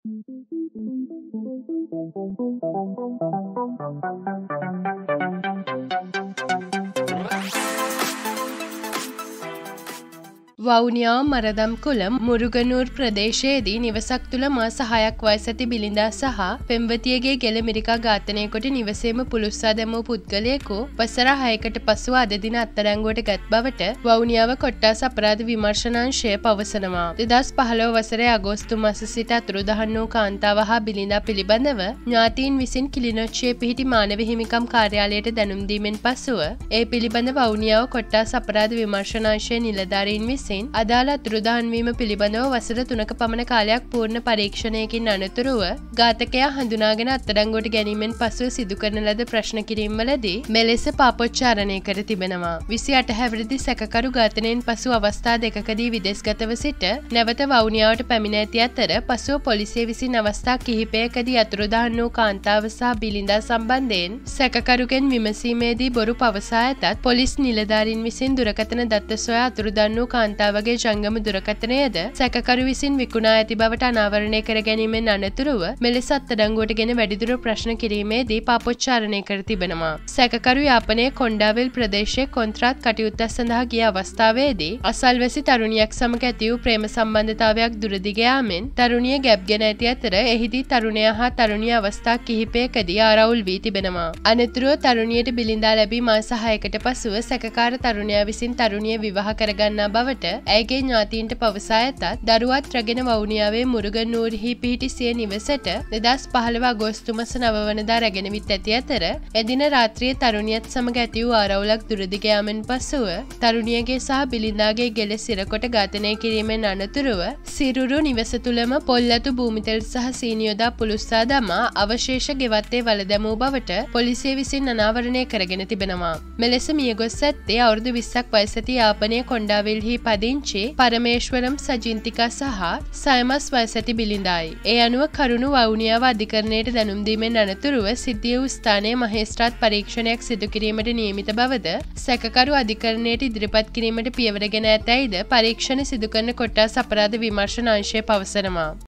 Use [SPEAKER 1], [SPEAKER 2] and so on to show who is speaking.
[SPEAKER 1] වවුනියාව මරදම්කුලම් මුරුගනූර් ප්‍රදේශයේදී නිවසක් තුළ මාස 6ක් වයස ඇති බිලිඳා සහ පෙම්වතියගේ ගෙල මිරිකා ඝාතනය කොට නිවසේම පුළුස්සා දැමූ පුද්ගලයෙකු වසර 6කට පසුව අද දින අත්අඩංගුවට ගත් බවට වවුනියාව කොට්ටාස අපරාධ විමර්ශනාංශය පවසනවා. 2015 වසරේ අගෝස්තු මාස සිට අතුරුදහන් වූ කාන්තාව හා බිලිඳා පිළිබඳව ඥාතීන් විසින් කිලිනොච්චියේ පිහිටි මානව හිමිකම් කාර්යාලයට දැනුම් දීමෙන් පසුව ඒ පිළිබඳ වවුනියාව කොට්ටාස අපරාධ විමර්ශනාංශයේ නිලධාරීන් විසින් අදාළ අතුරුදහන් වීම පිළිබඳව වසර 3ක පමණ කාලයක් පූර්ණ පරීක්ෂණයකින් අනතුරුව ඝාතකයා හඳුනාගෙන අත්අඩංගුවට ගැනීමෙන් පසුව සිදු කරන ලද ප්‍රශ්න කිරීම්වලදී මෙලෙස පාපොච්චාරණය කර තිබෙනවා. 28 හැවිරිදි සැකකරු ඝාතනයෙන් පසු අවස්ථා දෙකකදී විදේශගතව සිට නැවත වවුනියාවට පැමිණ ඇති අතර පසුව පොලිසිය විසින් අවස්ථා කිහිපයකදී අතුරුදහන් වූ කාන්තාව සහ බිලිඳා සම්බන්ධයෙන් සැකකරුගෙන් විමසීමේදී බොරු පවසා ඇතත් පොලිස් නිලධාරීන් විසින් දුරකථන දත්ත සොයා අතුරුදහන් වූ කාන්තාවගේ ජංගම දුරකථනයද සැකකරු විසින් විකුණා ඇති බවට අනාවරණය කර ගැනීමෙන් අනතුරුව මෙලෙස අත්අඩංගුවට ගෙන වැඩිදුර ප්‍රශ්න කිරීමේදී පාපොච්චාරණය කර තිබෙනවා. සැකකරු යාපනයේ කොණ්ඩාවෙල් ප්‍රදේශයේ කොන්ත්‍රාත් කටයුත්තක් සඳහා ගිය අවස්ථාවේදී අසල්වැසි තරුණියක් සමග ඇති වූ ප්‍රේම සම්බන්ධතාවයක් දුරදිග යාමෙන් තරුණිය ගැබ්ගෙන ඇති අතර එහිදී තරුණයා හා තරුණිය අවස්ථා කිහිපයකදී ආරවුල් වී තිබෙනවා. අනතුරුව තරුණියට බිලිඳා ලැබී මාස 6කට පසුව සැකකාර තරුණයා විසින් තරුණිය විවාහ කරගන්නා බවට ඇයගේ ඥාතීන්ට පවසා ඇතත් දරුවත් රැගෙන වවුනියාවේ මුරුගනූරෙහි පිහිටි සිය නිවසට 2015 අගෝස්තු මාස 9 වනදා රැගෙන විත් ඇති අතර එදින රාත්‍රියේ තරුණියත් සමග ඇති වූ ආරවුලක් දුරදිග යාමෙන් පසුව තරුණියගේ සහ බිලිඳාගේ ගෙල සිරකොට ඝාතනය කිරීමෙන් අනතුරුව සිරුරු නිවස තුළම පොල්ලතු භූමිතෙල් සහ සීනි යොදා පුළුස්සා දමා අවශේෂ ගෙවත්තේ වල දැමූ බවට පොලිසිය විසින් අනාවරණය කරගෙන තිබෙනවා. මෙලෙස මියගොස් ඇත්තේ අවුරුදු 20ක් වයස ඇති යාපනයේ කොණ්ඩාවෙල්හි පදිංචි පරමේශ්වරම් සජින්තිකා සහ සයමස් වයස ඇති බිලිඳායි. ඒ අනුව කරුණු වවුනියාව අධිකරණයට දැනුම් දීමෙන් අනතුරුව සිද්ධිය වූ ස්ථානයේ මහේස්ත්‍රාත් පරීක්ෂණයක් සිදු කිරීමට නියමිත බවද සැකකරු අධිකරණයට ඉදිරිපත් කිරීමට පියවරගෙන ඇතැයිද පරීක්ෂණ සිදු කරන කොට්ටාස අපරාධ විමර්ශන අංශය පවසනවා.